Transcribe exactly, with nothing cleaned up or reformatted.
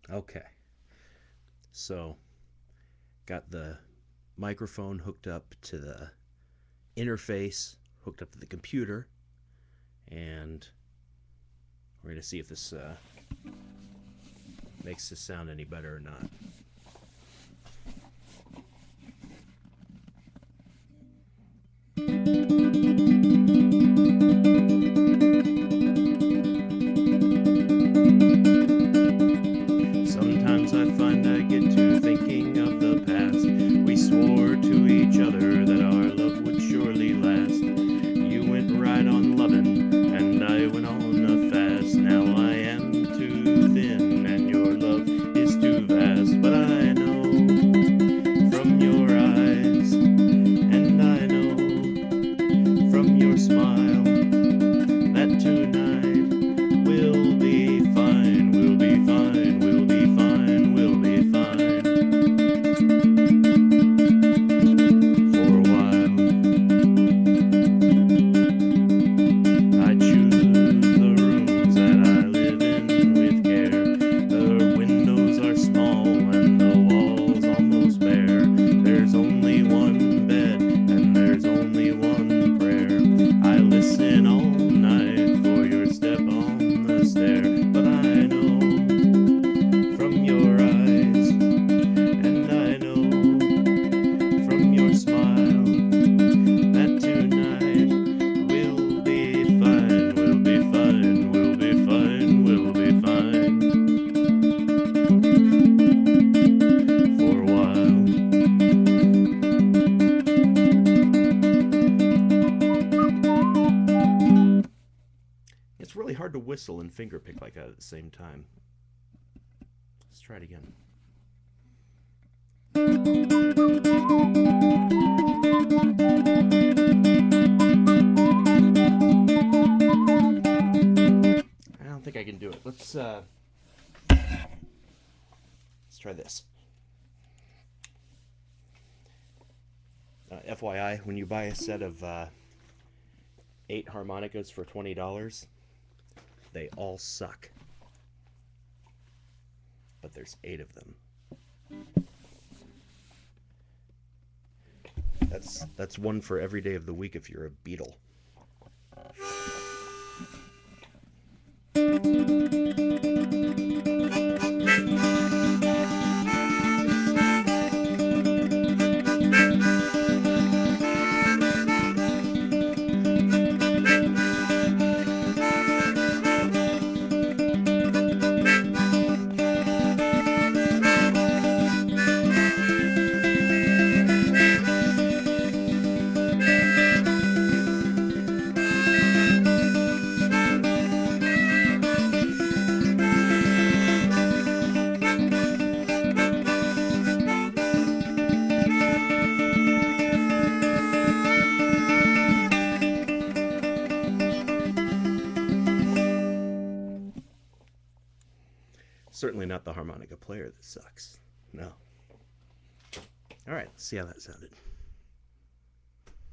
Okay, so got the microphone hooked up to the interface, hooked up to the computer, and we're going to see if this uh, makes this sound any better or not. Sometimes I find I get to thinking of the past. We swore to each other that our love would surely last. You went right on loving, and I went on a fast. Now I am too thin, and your love is too vast. But I know from your eyes, and I know from your smile, that tonight we'll be fine, we'll be fine, we'll be fine, we'll be fine. For a while, I choose the rooms that I live in with care. The windows are small and the walls almost bare. There's only one bed and there's only one prayer. I listen all night for your step on the stair. But I know from your eyes, and I know from your smile, that tonight we'll be fine, we'll be fine, we'll be fine, we'll be fine. For a while, it's really hard to whistle and fingerpick like that at the same time. Let's try it again. I don't think I can do it. Let's uh let's try this. Uh, F Y I, when you buy a set of uh, eight harmonicas for twenty dollars, they all suck. But there's eight of them. That's that's one for every day of the week if you're a Beatle. Certainly not the harmonica player that sucks. No. All right, let's see how that sounded.